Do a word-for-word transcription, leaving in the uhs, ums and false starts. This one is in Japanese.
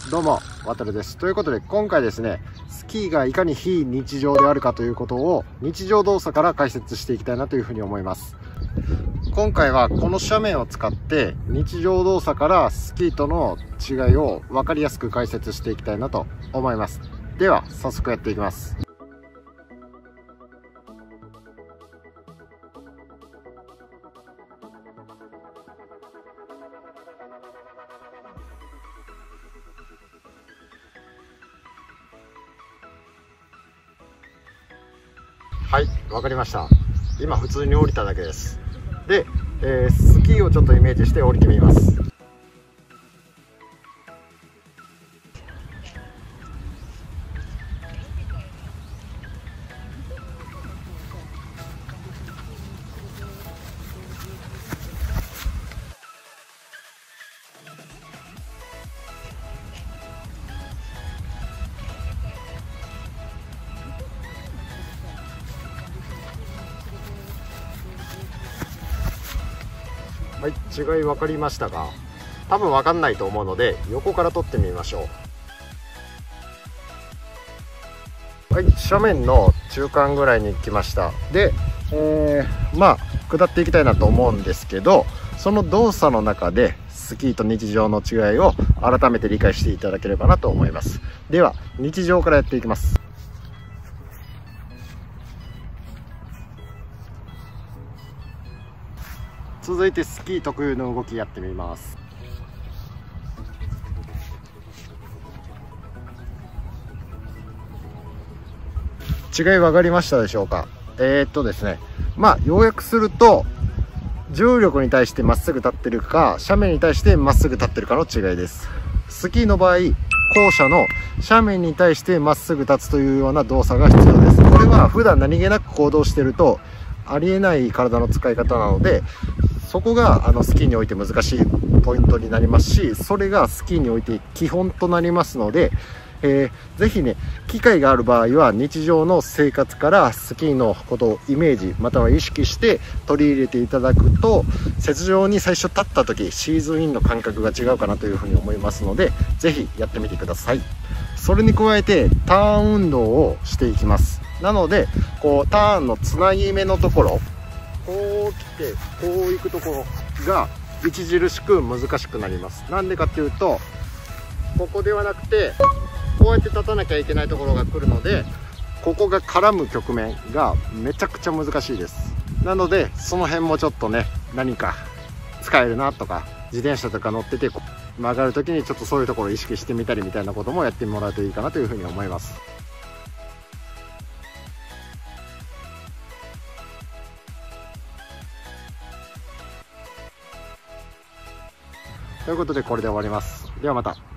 どうも、渡るです。ということで、今回ですね、スキーがいかに非日常であるかということを日常動作から解説していきたいなというふうに思います。今回はこの斜面を使って日常動作からスキーとの違いを分かりやすく解説していきたいなと思います。では、早速やっていきます。はい、わかりました。今普通に降りただけです。で、えー、スキーをちょっとイメージして降りてみます。はい、違い分かりましたが、多分分かんないと思うので横から撮ってみましょう。はい、斜面の中間ぐらいに来ました。で、えー、まあ下っていきたいなと思うんですけど、その動作の中でスキーと日常の違いを改めて理解していただければなと思います。では日常からやっていきます。続いてスキー特有の動きやってみます。違い分かりましたでしょうか。えー、っとですねまあ要約すると、重力に対してまっすぐ立ってるか斜面に対してまっすぐ立ってるかの違いです。スキーの場合、後者の斜面に対してまっすぐ立つというような動作が必要です。これは普段何気なく行動してるとありえない体の使い方なので、そこがあのスキーにおいて難しいポイントになりますし、それがスキーにおいて基本となりますので、えー、ぜひね、機会がある場合は日常の生活からスキーのことをイメージまたは意識して取り入れていただくと、雪上に最初立った時シーズンインの感覚が違うかなというふうに思いますので、ぜひやってみてください。それに加えてターン運動をしていきます。なのでこうターンのつなぎ目のところ、こう来てこう行くところが著しく難しくなります。なんでかっていうと、ここではなくてこうやって立たなきゃいけないところが来るので、ここが絡む局面がめちゃくちゃ難しいです。なのでその辺もちょっとね、何か使えるなとか、自転車とか乗ってて曲がる時にちょっとそういうところを意識してみたりみたいなこともやってもらうといいかなというふうに思います。ということでこれで終わります。ではまた。